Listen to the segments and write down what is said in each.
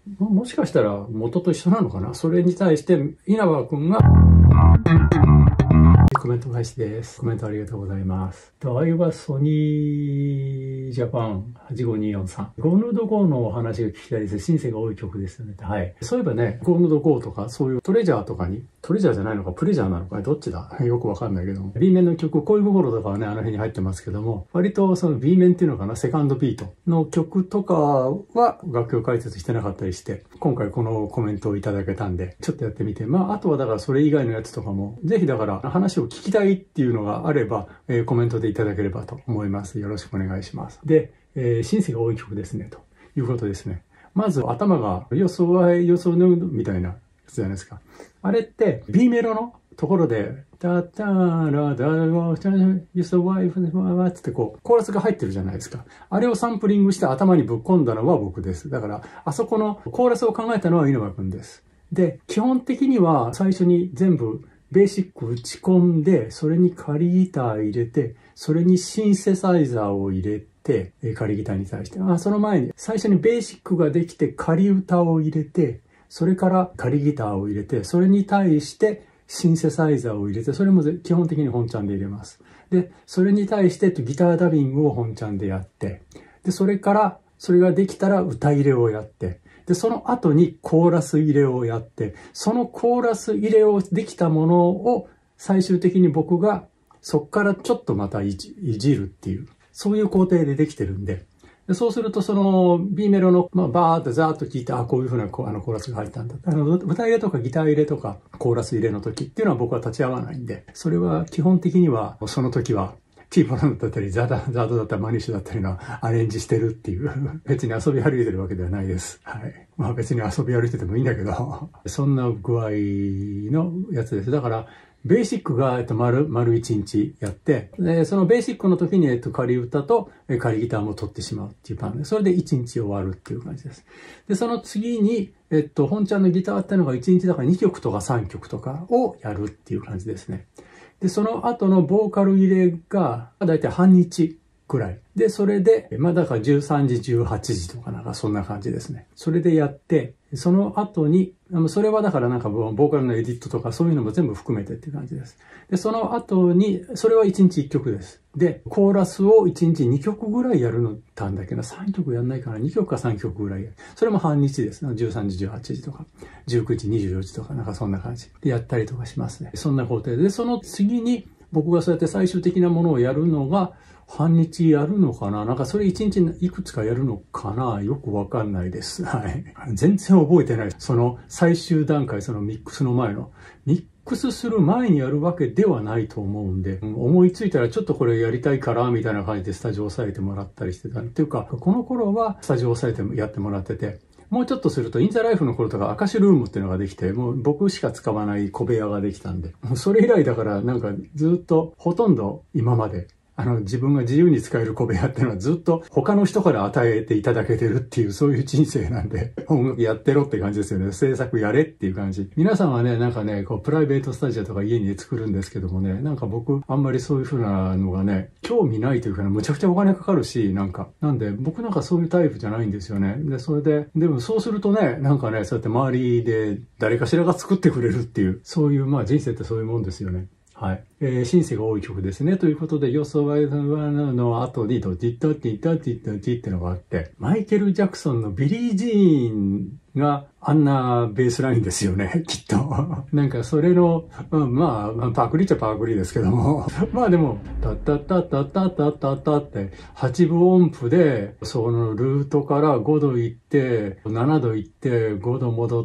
もしかしたら元と一緒なのかな。それに対して稲葉くんがコメント返しです。コメントありがとうございます。愛はソニージャパン85243。ゴーヌードゴーのお話が聞きたいです。シンセが多い曲ですよね。はい。そういえばね、ゴーヌードゴーとか、そういうトレジャーとかに、トレジャーじゃないのか、プレジャーなのか、どっちだよくわかんないけども。B 面の曲、恋心とかはね、あの辺に入ってますけども、割とその B 面っていうのかな、セカンドビートの曲とかは楽曲解説してなかったりして、今回このコメントをいただけたんで、ちょっとやってみて、あとはだからそれ以外のやつとかも、ぜひだから話を聞きたいっていうのがあれば、コメントでいただければと思います。よろしくお願いします。で、シンセが多い曲ですね、ということですね。まず頭が予想のみたいなやつじゃないですか。あれって B メロのところで、ダダラダラユソワイフワーってこう、コーラスが入ってるじゃないですか。あれをサンプリングして頭にぶっ込んだのは僕です。だから、あそこのコーラスを考えたのは稲葉くんです。で、基本的には最初に全部ベーシック打ち込んで、それに仮ギター入れて、それにシンセサイザーを入れて、仮ギターに対して。その前に、最初にベーシックができて仮歌を入れて、それから仮ギターを入れて、それに対してシンセサイザーを入れて、それも基本的に本ちゃんで入れます。で、それに対してギターダビングを本ちゃんでやって、で、それから、それができたら歌入れをやって、で、その後にコーラス入れをやって、そのコーラス入れをできたものを最終的に僕がそっからちょっとまたいじるっていう、そういう工程でできてるんで、そうするとその B メロの、バーってザーッと聞いて、こういう風なコーラスが入ったんだ。歌入れとかギター入れとかコーラス入れの時っていうのは僕は立ち会わないんで、それは基本的にはその時はT ポランドだったり、ザードだったり、マニッシュだったりのアレンジしてるっていう、別に遊び歩いてるわけではないです。はい。別に遊び歩いててもいいんだけど、そんな具合のやつです。だから、ベーシックが、丸1日やって、で、そのベーシックの時に、仮歌と仮ギターも取ってしまうっていうパンで、それで1日終わるっていう感じです。で、その次に、本ちゃんのギターってのが1日だから2曲とか3曲とかをやるっていう感じですね。で、その後のボーカル入れが、だいたい半日くらい。で、それで、だから13時、18時とかなんかそんな感じですね。それでやって、その後に、それはだからなんかボーカルのエディットとかそういうのも全部含めてっていう感じです。で、その後に、それは1日1曲です。で、コーラスを1日2曲ぐらいやるのたんだけど、3曲やんないかな ?2 曲か3曲ぐらいやる。それも半日です。13時、18時とか、19時、24時とかなんかそんな感じでやったりとかしますね。そんな工程で、その次に僕がそうやって最終的なものをやるのが、半日やるのかななんかそれ1日いくつかやるのかなよくわかんないです。はい。全然覚えてない。その最終段階、そのミックスの前の。ミックスする前にやるわけではないと思うんで、思いついたらちょっとこれやりたいから、みたいな感じでスタジオ押さえてもらったりしてた。っていうか、この頃はスタジオ押さえてやってもらってて、もうちょっとすると、インザライフの頃とか、アカシルームっていうのができて、もう僕しか使わない小部屋ができたんで、もうそれ以来だからなんかずっとほとんど今まで、自分が自由に使える小部屋っていうのはずっと他の人から与えていただけてるっていう、そういう人生なんで、音楽やってろって感じですよね。制作やれっていう感じ。皆さんはね、なんかね、プライベートスタジオとか家に作るんですけどもね、なんか僕、あんまりそういう風なのがね、興味ないというかね、むちゃくちゃお金かかるし、なんで、僕なんかそういうタイプじゃないんですよね。で、それで、でもそうするとね、なんかね、そうやって周りで誰かしらが作ってくれるっていう、そういう、人生ってそういうもんですよね。はい。シンセが多い曲ですね。ということで、予想はの後に、ドティッドティッドティッドティってのがあって、マイケル・ジャクソンのビリー・ジーンがあんなベースラインですよね、きっと。なんかそれの、パクリっちゃパクリですけども。でも、タッタッタッタッタッタッタッタって8分音符で、そのルートから5度行って、7度行って、5度戻って、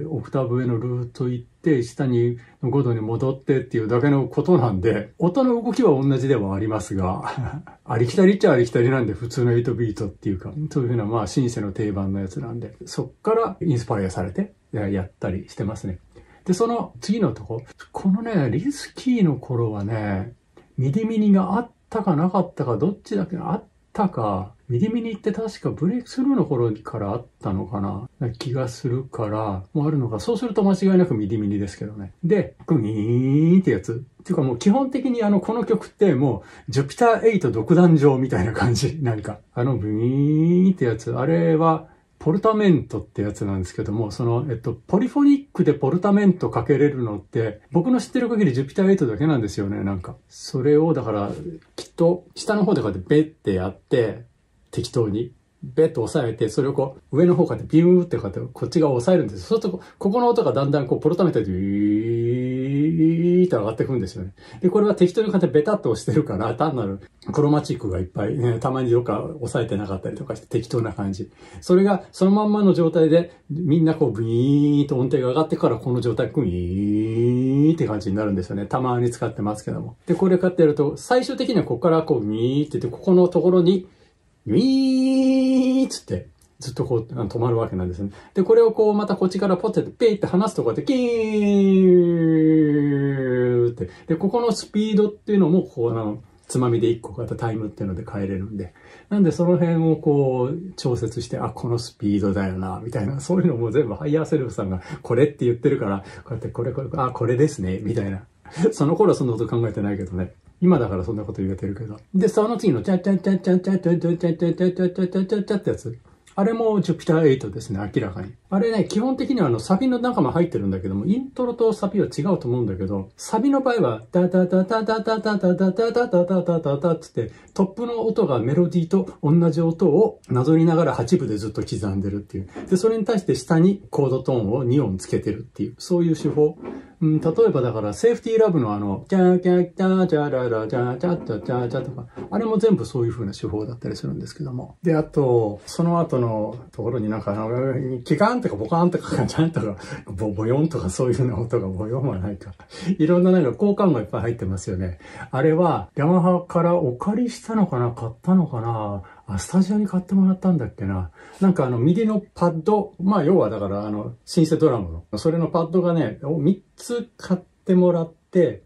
オクターブ上のルート行って、下に5度に戻ってっていうだけのことなんで、音の動きは同じではありますが、ありきたりっちゃありきたりなんで、普通の8ビートっていうか、そういうふうな、シンセの定番のやつなんで、そっからインスパイアされてやったりしてますね。で、その次のとこ、このね、リスキーの頃はね、ミディミニがあったかなかったか、どっちだっけな、あったか、ミディミニって確かブレイクスルーの頃からあったのかな気がするから、もうあるのか。そうすると間違いなくミディミニですけどね。で、グミーンってやつ。っていうかもう基本的にこの曲ってもう、ジュピター8独壇場みたいな感じ。なんか、ブミーンってやつ。あれは、 ポルタメントってやつなんですけども、ポリフォニックでポルタメントかけれるのって、僕の知ってる限り Jupiter 8だけなんですよね、なんか。それを、だから、きっと、下の方でこうやってベッてやって、適当に。ベッと押さえて、それをこう、上の方からビューってこうやって、こっち側を押さえるんです。そうすると、ここの音がだんだんこう、ポルタメントでビーって上がってくんですよね。で、これは適当にこうやってベタっと押してるから、単なるクロマチックがいっぱい、ね、たまにどっか押さえてなかったりとかして適当な感じ。それが、そのまんまの状態で、みんなこう、ブイーンと音程が上がってから、この状態、グイーンって感じになるんですよね。たまに使ってますけども。で、これ買ってやると、最終的にはここからこう、ミーって言って、ここのところに、ウィーッつって、ずっとこう止まるわけなんですね。で、これをこうまたこっちからポテトペーって離すとこうやってキーって。で、ここのスピードっていうのもこうつまみで1個こうやってタイムっていうので変えれるんで。なんでその辺をこう調節して、あ、このスピードだよな、みたいな。そういうのも全部ハイヤーセルフさんがこれって言ってるから、こうやってこれ、あ、これですね、みたいな。その頃はそんなこと考えてないけどね。今だからそんなこと言えてるけど。で、その次のチャチャチャチャチャチャチャチャチャチャチャチャチャチャチャってやつ。あれも Jupiter 8ですね、明らかに。あれね、基本的にはサビの中も入ってるんだけども、イントロとサビは違うと思うんだけど、サビの場合は、ダダダダダダダダダダダダダダダダつって、トップの音がメロディーと同じ音をなぞりながら8分でずっと刻んでるっていう。で、それに対して下にコードトーンを2音つけてるっていう、そういう手法。例えばだから、セーフティーラブのジャーキャキャージャララジャージャッジャジャージャとか、あれも全部そういう風な手法だったりするんですけども。で、あと、その後のところになんかキカーンとかボカーンとかガチャンとか、ボヨンとかそういう風な音がボヨンはないか。いろんななんか効果音がいっぱい入ってますよね。あれは、ヤマハからお借りしたのかな、買ったのかな、スタジオに買ってもらったんだっけな。なんかミディのパッド、まあ要はだからシンセドラムの、それのパッドがね、3つ買ってもらって、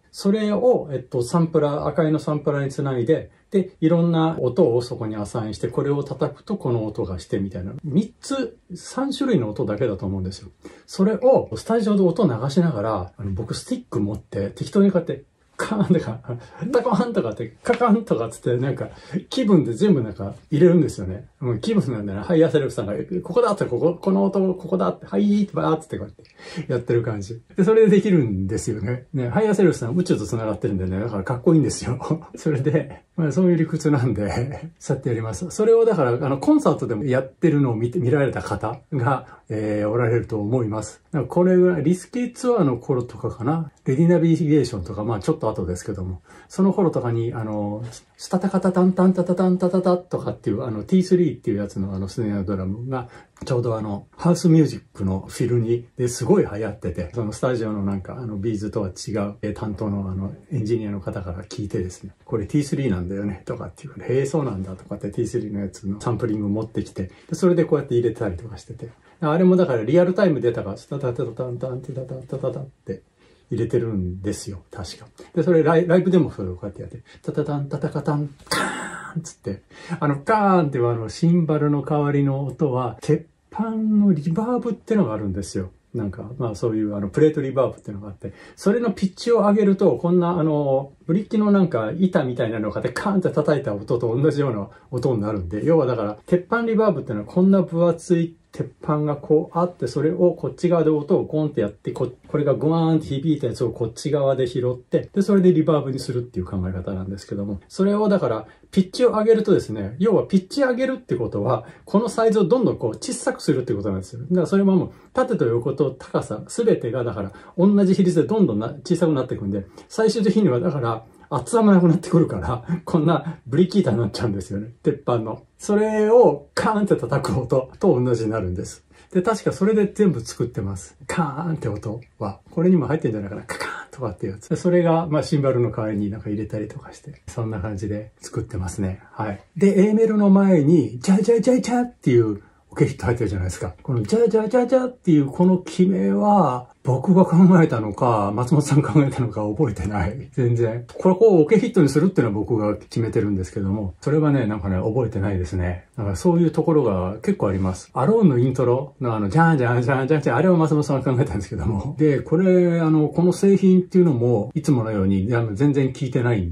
それを、サンプラー、赤いのサンプラーにつないで、で、いろんな音をそこにアサインして、これを叩くとこの音がしてみたいな。3種類の音だけだと思うんですよ。それをスタジオで音を流しながら、僕スティック持って適当にこうやって、カーンとか、タコーンとかって、カカンとかつってなんか、気分で全部なんか入れるんですよね。もう気分なんだよね。ハイヤーセルフさんが、ここだって、この音、ここだって、はいーってバーってこうやってやってる感じ。で、それでできるんですよね。ね、ハイヤーセルフさん宇宙と繋がってるんでね、だからかっこいいんですよ。それで、まあそういう理屈なんで、そうやってやります。それをだから、コンサートでもやってるのを見られた方が、おられると思います。これぐらい、リスキーツアーの頃とかかな。レディナビゲーションとか、まあちょっと後ですけども、その頃とかに、スタタカタタンタンタタタンタタタとかっていう、T3 っていうやつのスネアドラムが、ちょうどハウスミュージックのフィルに、ですごい流行ってて、そのスタジオのなんか、ビーズとは違う、担当のエンジニアの方から聞いてですね、これ T3 なんだよね、とかっていう、へえ、そうなんだ、とかって T3 のやつのサンプリングを持ってきて、でそれでこうやって入れたりとかしてて、あれもだからリアルタイムデータがスタタタタタンタンタタタタタって入れてるんですよ、確か。で、それライブでもそれをこうやってやって、タタタンタタカタン、カーンつって、カーンっていうシンバルの代わりの音は、鉄板のリバーブってのがあるんですよ。なんか、まあそういうプレートリバーブっていうのがあって、それのピッチを上げると、こんなブリッキのなんか板みたいなのを買ってカーンって叩いた音と同じような音になるんで、要はだから、鉄板リバーブっていうのはこんな分厚い鉄板がこうあって、それをこっち側で音をコンってやって、これがゴワーンって響いたやつをこっち側で拾って、で、それでリバーブにするっていう考え方なんですけども、それをだから、ピッチを上げるとですね、要はピッチ上げるってことは、このサイズをどんどんこう小さくするってことなんですよ。だからそれももう、縦と横と高さ、すべてがだから、同じ比率でどんどん小さくなっていくんで、最終的にはだから、厚さもなくなってくるから、こんなブリキータになっちゃうんですよね。鉄板の。それをカーンって叩く音と同じになるんです。で、確かそれで全部作ってます。カーンって音は。これにも入ってんじゃないかな。カカーンとかっていうやつ。それが、まあ、シンバルの代わりになんか入れたりとかして、そんな感じで作ってますね。はい。で、A メロの前に、ジャジャジャジャっていう、オケヒット入ってるじゃないですか。このジャジャジャジャっていうこの決めは、僕が考えたのか、松本さん考えたのか覚えてない。全然。これをオケヒットにするっていうのは僕が決めてるんですけども、それはね、なんかね、覚えてないですね。だからそういうところが結構あります。アローンのイントロのジャンジャンジャンジャンジャン、あれは松本さんが考えたんですけども。で、これ、この製品っていうのも、いつものように全然聞いてないんで、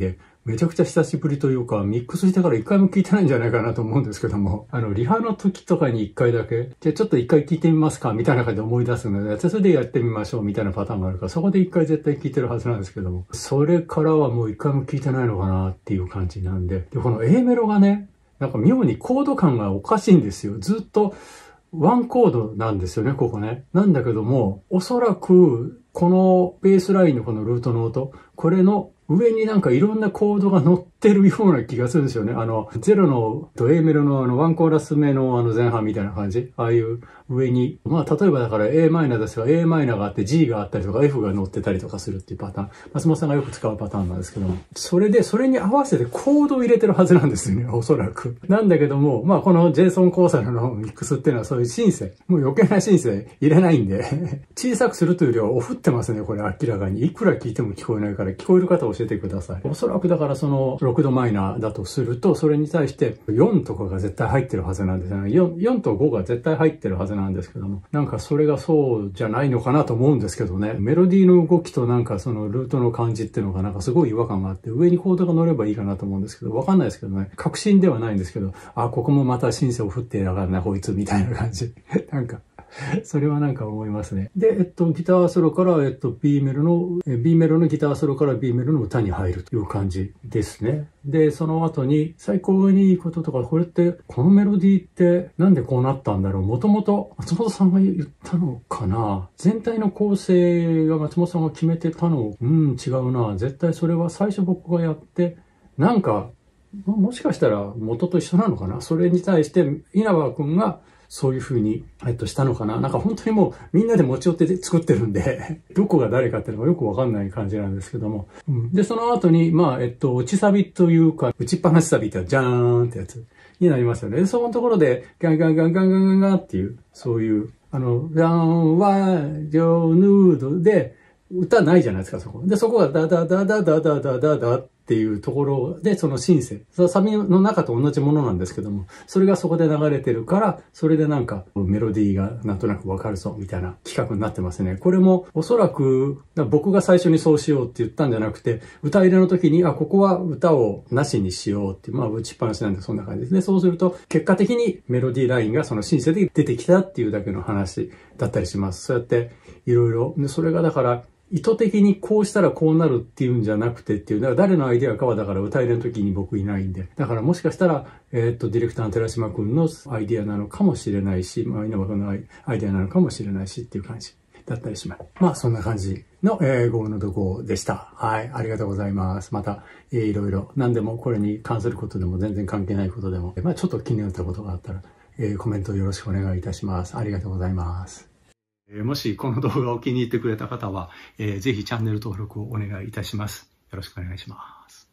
めちゃくちゃ久しぶりというか、ミックスしてから一回も聞いてないんじゃないかなと思うんですけども、リハの時とかに一回だけ、じゃあちょっと一回聞いてみますかみたいな感じで思い出すので、それでやってみましょうみたいなパターンがあるから、そこで一回絶対聞いてるはずなんですけども、それからはもう一回も聞いてないのかなっていう感じなんで、で、この A メロがね、なんか妙にコード感がおかしいんですよ。ずっとワンコードなんですよね、ここね。なんだけども、おそらく、このベースラインのこのルートの音、これの上になんかいろんなコードが乗ってるような気がするんですよね。0の A メロのワンコーラス目の前半みたいな感じ。ああいう上に、まあ例えばだから A マイナーですが A マイナーがあって G があったりとか F が乗ってたりとかするっていうパターン。松本さんがよく使うパターンなんですけども。それに合わせてコードを入れてるはずなんですよね、おそらく。なんだけども、まあこの JSON コーサルのミックスっていうのはそういうシンセ、もう余計なシンセ入れないんで、小さくするというよりはオフってますね、これ明らかに。いくら聞いても聞こえないから、聞こえる方教えてください。おそらくだからその6度マイナーだとすると、それに対して4とかが絶対入ってるはずなんですよね。4と5が絶対入ってるはずなんですけども、なんかそれがそうじゃないのかなと思うんですけどね。メロディーの動きとなんかそのルートの感じっていうのがなんかすごい違和感があって、上にコードが乗ればいいかなと思うんですけど、わかんないですけどね。確信ではないんですけど、あ、ここもまたシンセを振ってやがるな、こいつ、みたいな感じ。なんか、それはなんか思いますね。で、ギターソロから、B メロのギターソロから B メロの歌に入るという感じですね。で、その後に、最高にいいこととか、これって、このメロディーってなんでこうなったんだろう。もともと松本さんが言ったのかな。全体の構成が松本さんが決めてたの、違うな。絶対それは最初僕がやって、なんか、もしかしたら元と一緒なのかな。それに対して稲葉くんがそういう風に、したのかな。なんか本当にもうみんなで持ち寄って作ってるんで、どこが誰かっていうのがよくわかんない感じなんですけども。で、その後に、まあ、打ちサビというか、打ちっぱなしサビってジャーンってやつになりますよね。で、そのところで、ガンガンガンガンガンガンガンっていう、そういう、ガンワジョヌードで、歌ないじゃないですか、そこ。で、そこがダダダダダダダダダっていうところで、そのシンセ。サビの中と同じものなんですけども、それがそこで流れてるから、それでなんかメロディーがなんとなくわかるぞ、みたいな企画になってますね。これもおそらく、僕が最初にそうしようって言ったんじゃなくて、歌入れの時に、ここは歌をなしにしようっていう、まあ打ちっぱなしなんでそんな感じですね。そうすると、結果的にメロディーラインがそのシンセで出てきたっていうだけの話だったりします。そうやって、いろいろ。で、それがだから、意図的にこうしたらこうなるっていうんじゃなくてっていう、だから誰のアイデアかはだから歌入れの時に僕いないんで。だからもしかしたら、ディレクターの寺島くんのアイデアなのかもしれないし、まあ稲葉くんのアイデアなのかもしれないしっていう感じだったりします。まあそんな感じの、GOのどこでした。はい。ありがとうございます。また、いろいろ何でもこれに関することでも全然関係ないことでも、まあちょっと気になったことがあったら、コメントよろしくお願いいたします。ありがとうございます。もしこの動画を気に入ってくれた方は、ぜひチャンネル登録をお願いいたします。よろしくお願いします。